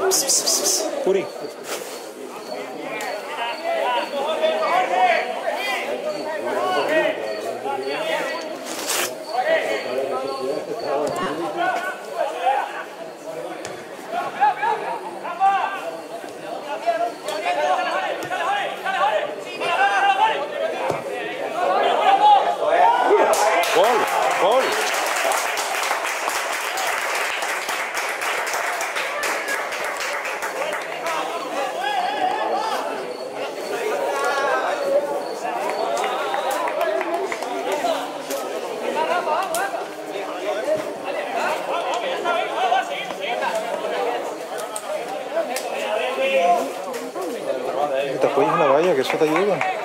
Uri. Gol, gol. Te apoyas en la valla, que eso te ayuda.